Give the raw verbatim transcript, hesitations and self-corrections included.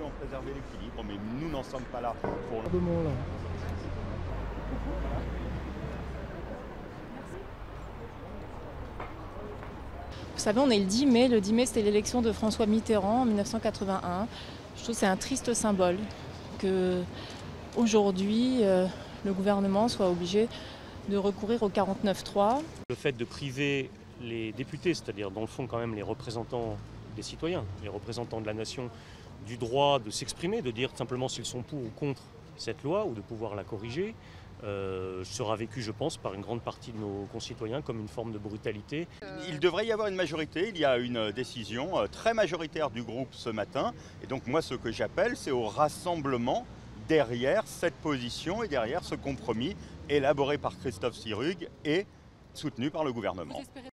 voulons préserver l'équilibre, mais nous n'en sommes pas là pour... De mots, là. Vous savez, on est le dix mai. Le dix mai, c'était l'élection de François Mitterrand en mille neuf cent quatre-vingt-un. Je trouve que c'est un triste symbole qu'aujourd'hui, euh, le gouvernement soit obligé de recourir au quarante-neuf trois. Le fait de priver les députés, c'est-à-dire dans le fond quand même les représentants des citoyens, les représentants de la nation, du droit de s'exprimer, de dire simplement s'ils sont pour ou contre cette loi ou de pouvoir la corriger, euh, sera vécu, je pense, par une grande partie de nos concitoyens comme une forme de brutalité. Il devrait y avoir une majorité, il y a une décision très majoritaire du groupe ce matin, et donc moi ce que j'appelle, c'est au rassemblement derrière cette position et derrière ce compromis élaboré par Christophe Sirugue et soutenu par le gouvernement.